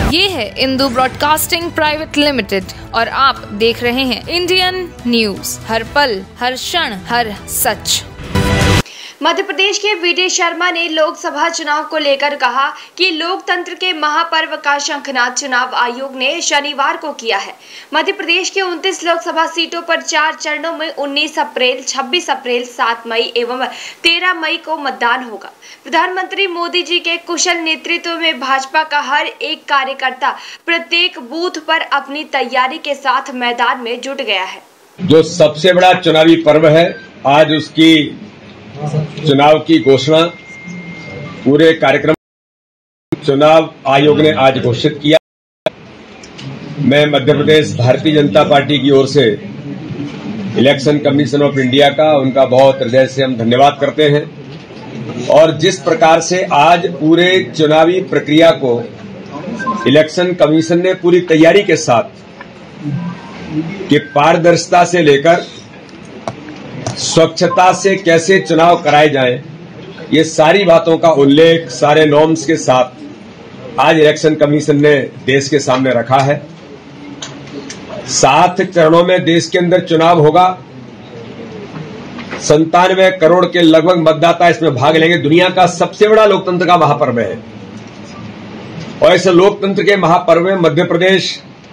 ये है Indu broadcasting private limited और आप देख रहे हैं इंडियन न्यूज, हर पल, हर क्षण, हर सच। मध्य प्रदेश के वीडी शर्मा ने लोकसभा चुनाव को लेकर कहा कि लोकतंत्र के महापर्व का शंखनाद चुनाव आयोग ने शनिवार को किया है। मध्य प्रदेश के 29 लोकसभा सीटों पर 4 चरणों में 19 अप्रैल, 26 अप्रैल, 7 मई एवं 13 मई को मतदान होगा। प्रधानमंत्री मोदी जी के कुशल नेतृत्व में भाजपा का हर एक कार्यकर्ता प्रत्येक बूथ पर अपनी तैयारी के साथ मैदान में जुट गया है। जो सबसे बड़ा चुनावी पर्व है, आज उसकी चुनाव की घोषणा पूरे कार्यक्रम चुनाव आयोग ने आज घोषित किया। मैं मध्य प्रदेश भारतीय जनता पार्टी की ओर से इलेक्शन कमीशन ऑफ इंडिया का उनका बहुत हृदय से हम धन्यवाद करते हैं। और जिस प्रकार से आज पूरे चुनावी प्रक्रिया को इलेक्शन कमीशन ने पूरी तैयारी के साथ कि पारदर्शिता से लेकर स्वच्छता से कैसे चुनाव कराए जाएं, ये सारी बातों का उल्लेख सारे नॉर्म्स के साथ आज इलेक्शन कमीशन ने देश के सामने रखा है। 7 चरणों में देश के अंदर चुनाव होगा। 97 करोड़ के लगभग मतदाता इसमें भाग लेंगे। दुनिया का सबसे बड़ा लोकतंत्र का महापर्व है और इस लोकतंत्र के महापर्व में मध्य प्रदेश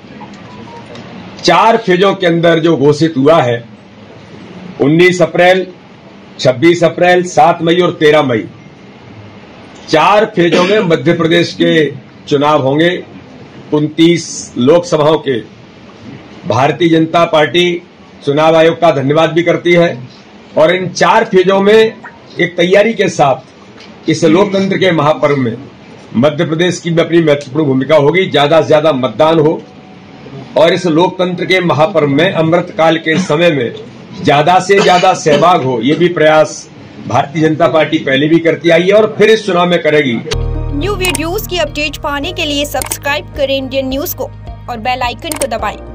4 फेजों के अंदर जो घोषित हुआ है, 19 अप्रैल, 26 अप्रैल, 7 मई और 13 मई, 4 फेजों में मध्य प्रदेश के चुनाव होंगे। 29 लोकसभाओं के भारतीय जनता पार्टी चुनाव आयोग का धन्यवाद भी करती है और इन 4 फेजों में एक तैयारी के साथ इस लोकतंत्र के महापर्व में मध्य प्रदेश की भी अपनी महत्वपूर्ण भूमिका होगी। ज्यादा से ज्यादा मतदान हो और इस लोकतंत्र के महापर्व में अमृतकाल के समय में ज्यादा से ज्यादा सहभाग हो, ये भी प्रयास भारतीय जनता पार्टी पहले भी करती आई है और फिर इस चुनाव में करेगी। न्यू वीडियोस की अपडेट पाने के लिए सब्सक्राइब करें इंडियन न्यूज को और बेल आइकन को दबाएं।